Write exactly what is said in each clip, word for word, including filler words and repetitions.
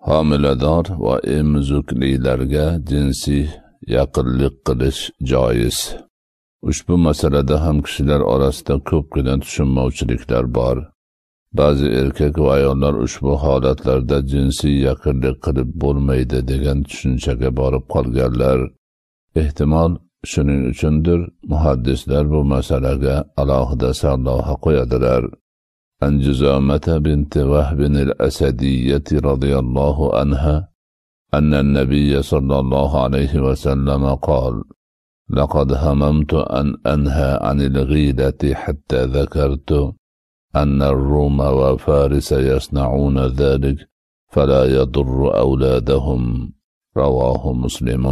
Homilador va emizuklilarga jinsiy yaqinlik qilish joiz. Ushbu masalada ham kishilar orasida ko'pgina tushunmovchiliklar bor. Ba'zi erkak va ayollar ushbu holatlarda jinsiy yaqinlik qilib bo'lmaydi degan tushunchaga borib qolganlar. Ehtimol shuning uchundir muhaddislar bu masalaga alohida sarlavha qo'yadilar. عن جزامة بنت وهب الأسدية رضي الله عنها أن النبي صلى الله عليه وسلم قال: لقد هممت أن أنهى عن الغيلة حتى ذكرت أن الروم وفارس يصنعون ذلك فلا يضر أولادهم. رواه مسلم.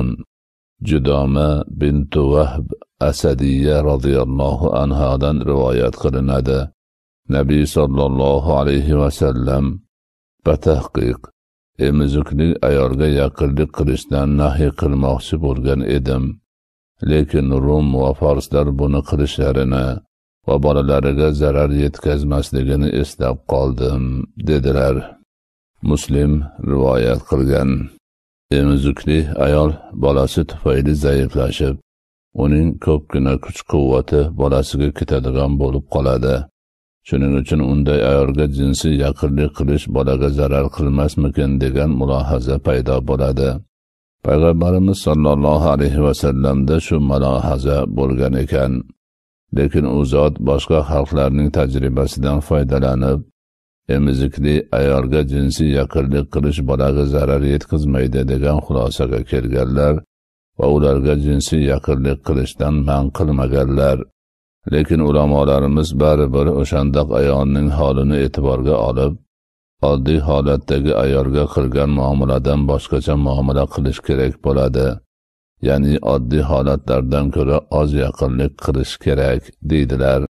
جدامة بنت وهب أسدية رضي الله عنها دن روايات قرنده. Nabiy sallallohu alayhi va sallam batahqiq emizuklik ayolga yaqinlik qilishdan nahiy qilmoqchi bo'lgan edim. Lekin Rum va Forslar buni qilishlarini va bolalariga zarar yetkazmasligini eslab qoldim, dedilar. Muslim rivoyat qilgan. Emizukli ayol bolasi tufayli zaiflashib, uning ko'pgina kuch-quvvati bolasiga ketadigan bo'lib qoladi. Shuning uchun unday ayolga jinsiy yaqinlik qilish bolaga zarar qilmasmikin degan mulohaza paydo bo'ladi. Payg'ambarimiz sollallohu alayhi va sallamda shu mulohaza bo'lgan ekan. Lekin u zot boshqa xalqlarning tajribasidan foydalanib, emizikli ayolga jinsiy yaqinlik qilish bolaga zarar yetkazmaydi degan xulosaga kelganlar va ularga jinsiy yaqinlik qilishdan man qilmaganlar. Lekin ulamolarimiz baribir o'shandoq ayolning holini e'tiborga olib, oddiy holatdagi ayolga qilgan muomaladan boshqacha muomala qilish kerak bo'ladi. Ya'ni oddiy holatlardan ko'ra oz yaqinlik qilish kerak, deydilar.